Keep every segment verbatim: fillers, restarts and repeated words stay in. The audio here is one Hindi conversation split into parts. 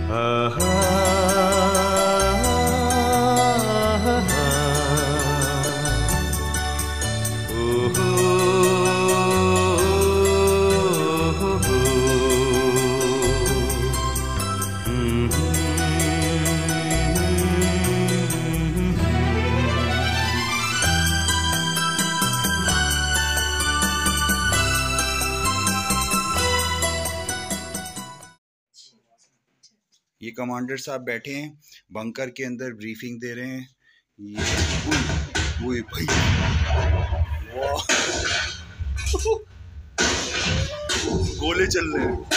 ये कमांडर साहब बैठे हैं बंकर के अंदर, ब्रीफिंग दे रहे हैं। ये वो भाई वाह गोले चल रहे हैं।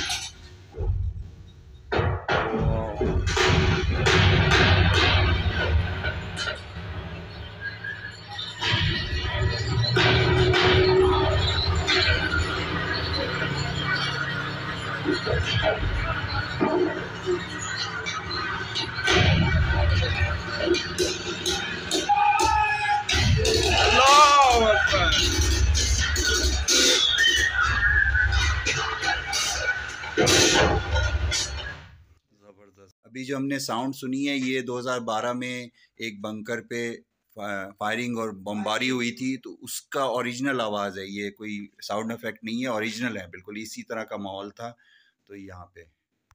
अभी जो हमने साउंड सुनी है ये दो हज़ार बारह में एक बंकर पे फायरिंग और बमबारी हुई थी, तो उसका ओरिजिनल आवाज़ है। ये कोई साउंड इफेक्ट नहीं है, ओरिजिनल है, बिल्कुल इसी तरह का माहौल था। तो यहाँ पे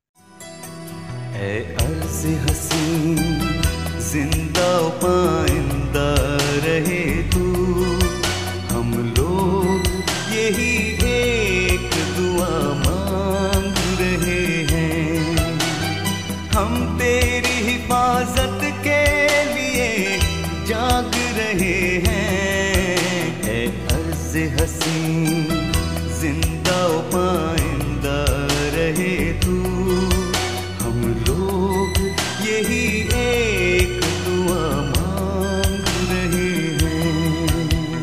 ऐ अर्ज़ हसीन जिंदा पाइंदा रहे तू, हम लोग यही एक दुआ मांग रहे हैं। हम तेरी हिफाजत के लिए जाग रहे हैं। ऐ अर्ज़ हसीन जिंदा पाइंदा रहे तू, हम लोग यही एक दुआ मांग रहे हैं।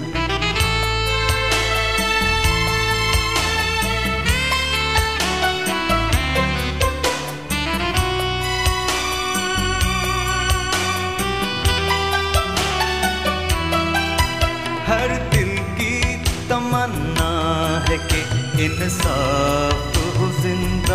हर दिल की तमन्ना है कि इंसाफ हो जिंदा,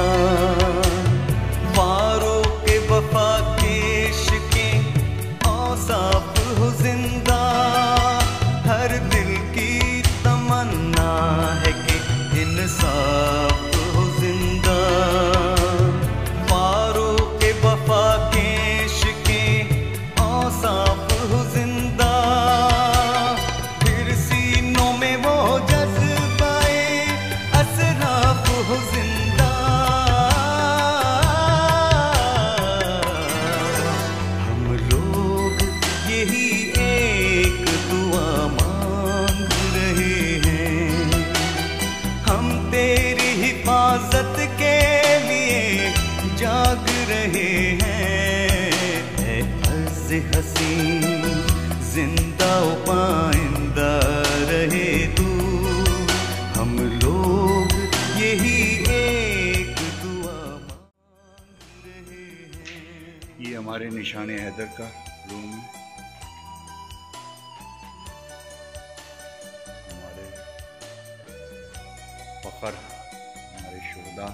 वारों के वफा केश के औसाफ हो जिंदा। हर दिल की तमन्ना है कि इंसाफ हो जिंदा, वारों के वफा केश के औसाफ हो जिंदा। फिर सीनों में वो जज्बाए असराफ हो जिंदा। हम लोग यही एक दुआ मांग रहे हैं। हम तेरी हिफाजत के लिए जाग रहे हैं। ऐ अर्ज़ हसीन जिंदा पाइंदा रहे तू, हम लोग यही एक दुआ मांग रहे हैं। ये हमारे निशान हैदर का रूम है। हमारे फखर, हमारे शुहदा।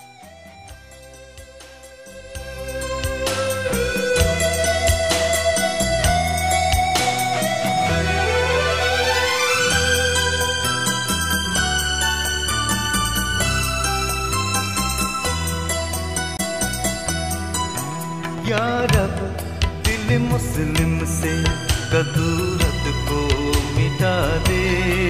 या रब दिल मुस्लिम से कदूरत को मिटा दे,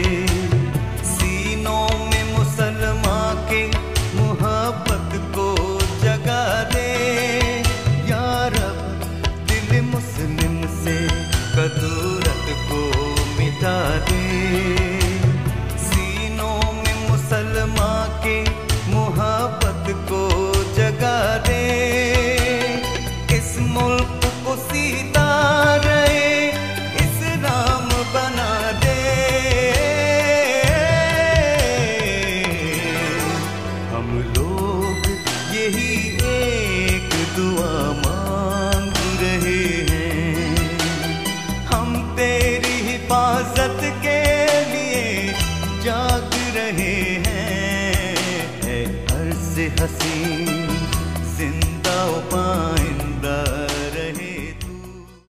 सीनों में मुसलमान के मोहब्बत को जगा दे। या रब दिल मुस्लिम से कदूरत को मिटा दे, सीनों में मुसलमान के मोहब्बत को जगा दे। इस मुल्क को सीधा रहे इस्लाम बना दे। हम लोग यही एक दुआ मांग रहे हैं। हम तेरी हिफाजत के लिए जाग रहे हैं। ऐ अर्ज़ हसीन